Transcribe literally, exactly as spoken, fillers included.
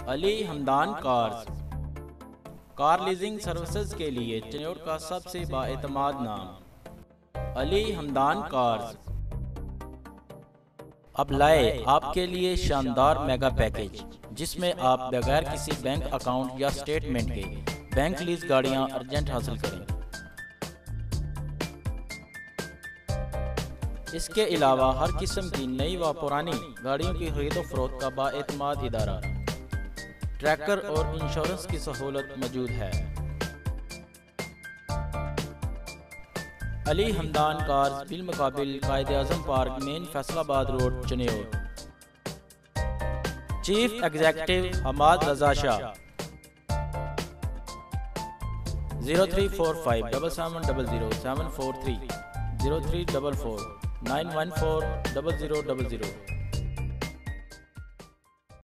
Ali Hamdan cars car leasing services के लिए चिन्नौर का सबसे बाएतमाद नाम। अली हमदान कार्स अब लाए आपके लिए शानदार मेगा पैकेज, जिसमें आप बगैर किसी बैंक अकाउंट या स्टेटमेंट के बैंक लीज गाड़ियां अर्जेंट हासिल करें। इसके अलावा हर किस्म की नई व पुरानी गाड़ियों की खरीदो फरोख्त का बाएतमाद इदारा, ट्रैकर और इंश्योरेंस की सहूलत मौजूद है। अली हमदान कार्स बिल मुकाबिल Quaid-e Azam park, main Faisalabad road, Chiniot. Chief executive Hammad Raza Shah. Zero three four five double seven double zero seven four three zero three double four nine one four double zero double zero.